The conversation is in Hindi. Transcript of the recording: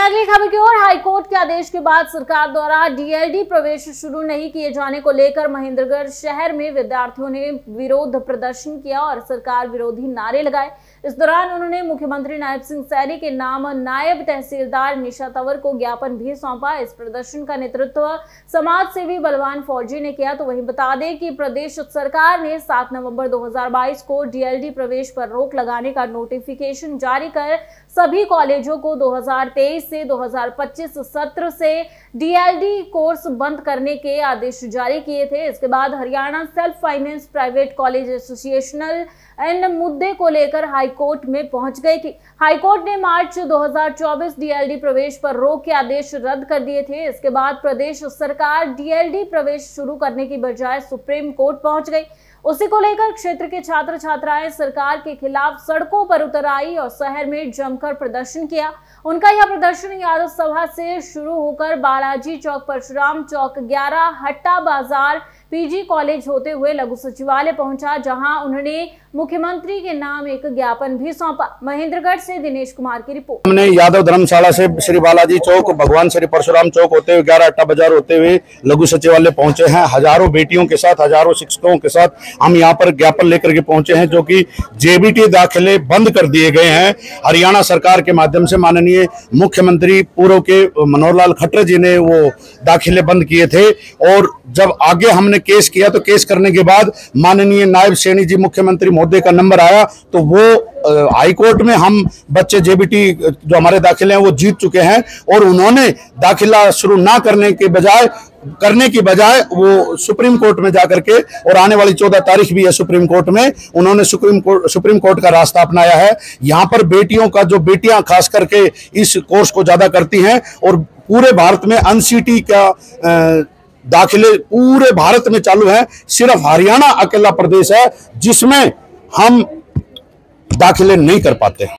अगली खबर की ओर। हाईकोर्ट के आदेश के बाद सरकार द्वारा डीएलडी प्रवेश शुरू नहीं किए जाने को लेकर महेंद्रगढ़ शहर में विद्यार्थियों ने विरोध प्रदर्शन किया और सरकार विरोधी नारे लगाए। इस दौरान उन्होंने मुख्यमंत्री नायब सिंह सैनी के नाम नायब तहसीलदार निशा तंवर को ज्ञापन भी सौंपा। इस प्रदर्शन का नेतृत्व समाज सेवी बलवान फौजी ने किया। तो वहीं बता दें कि प्रदेश सरकार ने 7 नवंबर 2022 को डीएलडी प्रवेश पर रोक लगाने का नोटिफिकेशन जारी कर सभी कॉलेजों को 2023 से 2025 सत्र से डीएलडी कोर्स बंद करने के आदेश जारी किए थे। इसके बाद Haryana self finance private college एसोसिएशनल इन मुद्दे को लेकर हाईकोर्ट में पहुंच गई थी। हाईकोर्ट ने मार्च 2024 डीएलडी प्रवेश पर रोक के आदेश रद्द कर दिए थे। इसके बाद प्रदेश सरकार डीएलडी प्रवेश शुरू करने की बजाय सुप्रीम कोर्ट पहुंच गई। उसी को लेकर क्षेत्र के छात्र छात्राएं सरकार के खिलाफ सड़कों पर उतर आई और शहर में जमकर प्रदर्शन किया। उनका यह प्रदर्शन यादव सभा से शुरू होकर बालाजी चौक, परशुराम चौक, 11 हट्टा बाजार, पीजी कॉलेज होते हुए लघु सचिवालय पहुंचा, जहां उन्होंने मुख्यमंत्री के नाम एक ज्ञापन भी सौंपा। महेंद्रगढ़ से दिनेश कुमार की रिपोर्ट। हमने यादव धर्मशाला से श्री बालाजी चौक, भगवान श्री परशुराम चौक होते हुए 11 हट्टा बाजार होते हुए लघु सचिवालय पहुंचे हैं। हजारों बेटियों के साथ, हजारों शिक्षकों के साथ हम यहाँ पर ज्ञापन लेकर के पहुंचे हैं, जो कि जेबीटी दाखिले बंद कर दिए गए हैं। हरियाणा सरकार के माध्यम से माननीय मुख्यमंत्री पूर्व के मनोहर लाल खट्टर जी ने वो दाखिले बंद किए थे और जब आगे हमने केस किया तो केस करने के बाद माननीय नायब सैनी जी मुख्यमंत्री महोदय का नंबर आया तो वो हाई कोर्ट में हम बच्चे जेबीटी जो हमारे दाखिले हैं वो जीत चुके हैं और उन्होंने दाखिला शुरू ना करने की बजाय वो सुप्रीम कोर्ट में जाकर के, और आने वाली 14 तारीख भी है सुप्रीम कोर्ट में, उन्होंने सुप्रीम कोर्ट का रास्ता अपनाया है। यहाँ पर बेटियों का, जो बेटियां खास करके इस कोर्स को ज्यादा करती हैं, और पूरे भारत में अनसीटी का दाखिले पूरे भारत में चालू है। सिर्फ हरियाणा अकेला प्रदेश है जिसमें हम दाखिले नहीं कर पाते।